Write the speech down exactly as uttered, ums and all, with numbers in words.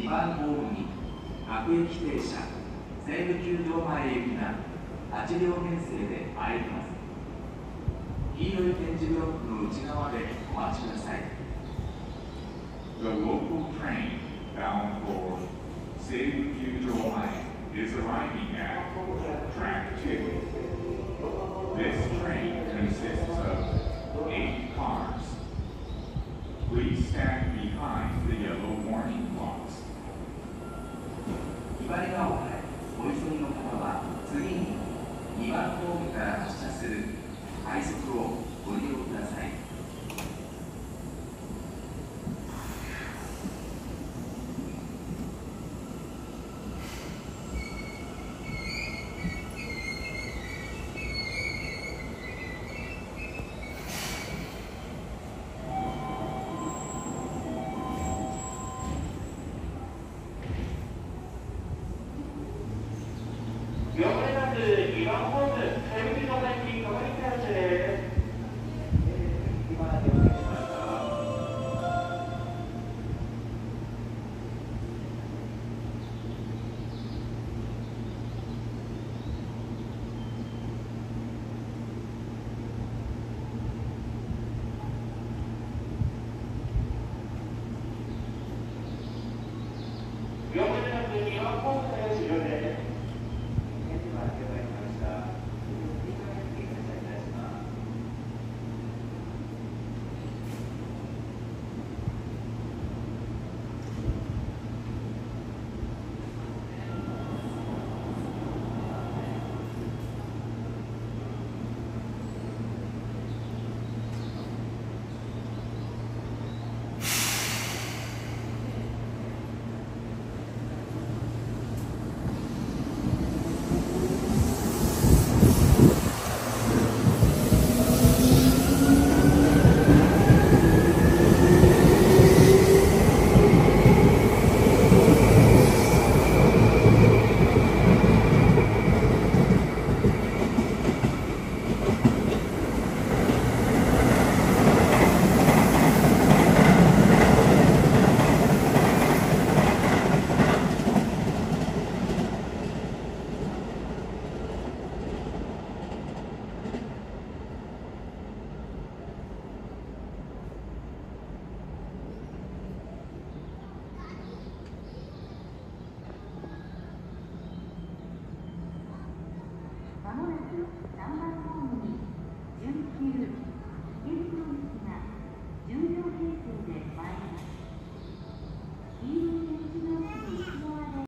番ホームに各駅停車西武球場前行きがはち両編成で入ります。黄色い点字ブロックの内側でお待ちください。 The local train bound for Seibu Kyujo-mae is arriving at track two. This train consists of eight cars. Please stand behind the yellow warning blocks. ひばりが丘へお急ぎの方は次ににばんホームから発車する快速をご利用ください。